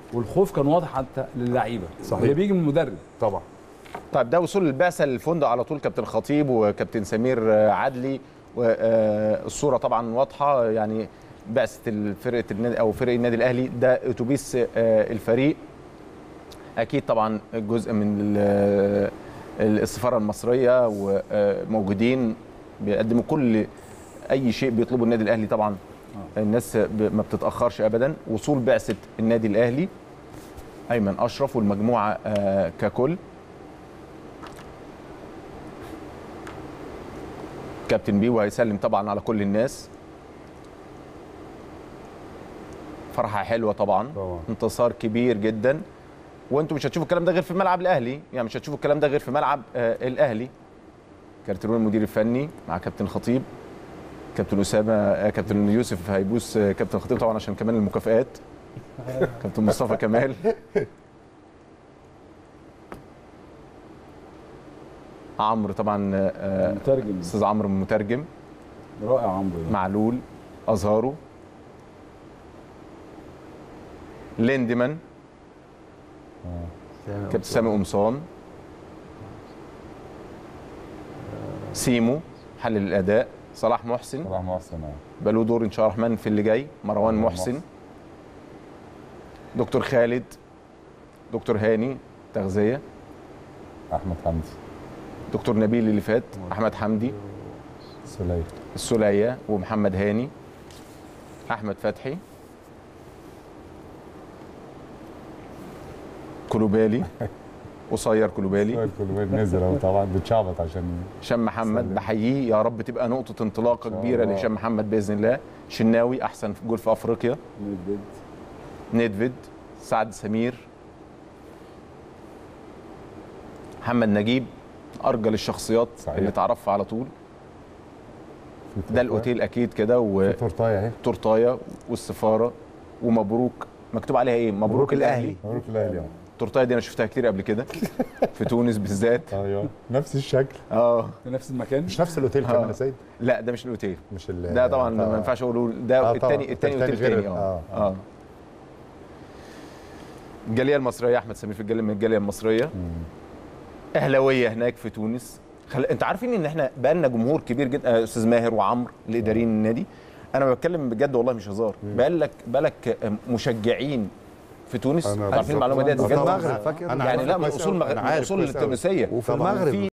والخوف كان واضح حتى للعيبه. صحيح. اللي بيجي من المدرب طبعا. طيب ده وصول البعثه للفندق على طول، كابتن خطيب وكابتن سمير عدلي، والصوره طبعا واضحه، يعني بعثه الفرقه النادي او فريق النادي الاهلي، ده اتوبيس الفريق. اكيد طبعا جزء من السفاره المصريه وموجودين بيقدموا كل اي شيء بيطلبه النادي الاهلي طبعا. الناس ما بتتاخرش ابدا. وصول بعثه النادي الاهلي، ايمن اشرف والمجموعه ككل. كابتن بيو هيسلم طبعا على كل الناس. فرحه حلوه طبعا. انتصار كبير جدا، وانتم مش هتشوفوا الكلام ده غير في ملعب الاهلي، يعني مش هتشوفوا الكلام ده غير في ملعب الاهلي. كارتيرون المدير الفني مع كابتن خطيب، كابتن اسامه، كابتن يوسف هيبوس كابتن خطيب طبعا عشان كمان المكافئات. كابتن مصطفى كمال. عمرو طبعا مترجم، استاذ عمرو المترجم رائع. عمرو معلول، ازهارو، ليندمان، كابتن سامي قمصان، سيمو حلل الاداء، صلاح محسن بقى له دور ان شاء الله الرحمن في اللي جاي، مروان محسن، دكتور خالد، دكتور هاني تغذيه، احمد حمدي، دكتور نبيل اللي فات، احمد حمدي، السوليه ومحمد هاني، احمد فتحي، كلوبالي، قصير كلوبالي نزل اهو طبعا بتشعبط عشان هشام محمد، بحييه يا رب تبقى نقطه انطلاقه كبيره لهشام محمد باذن الله. شناوي احسن جول في افريقيا، نيدفيد، سعد سمير، محمد نجيب، ارجل الشخصيات اللي تعرفها على طول. ده الاوتيل اكيد كده، وتورتايه اهي، تورتايه والسفاره، ومبروك مكتوب عليها ايه؟ مبروك الاهلي. مبروك الاهلي. التورتايه دي انا شفتها كتير قبل كده في تونس بالذات. ايوه نفس الشكل. في نفس المكان، مش نفس الاوتيل كمان يا سيد؟ لا ده مش الاوتيل، مش ده طبعا ما ينفعش اقوله، ده الثاني اوتيل تاني. الجاليه المصريه، احمد سمير في الجاليه من الجاليه المصريه. اهلاويه هناك في تونس. انت عارفين ان احنا بقى لنا جمهور كبير جدا، استاذ ماهر وعمرو الاداريين النادي، انا بتكلم بجد والله مش هزار، بقى لك مشجعين في تونس. عارفين المعلومه دي بجد؟ المغرب، يعني لا من اصول التونسيه، وفي المغرب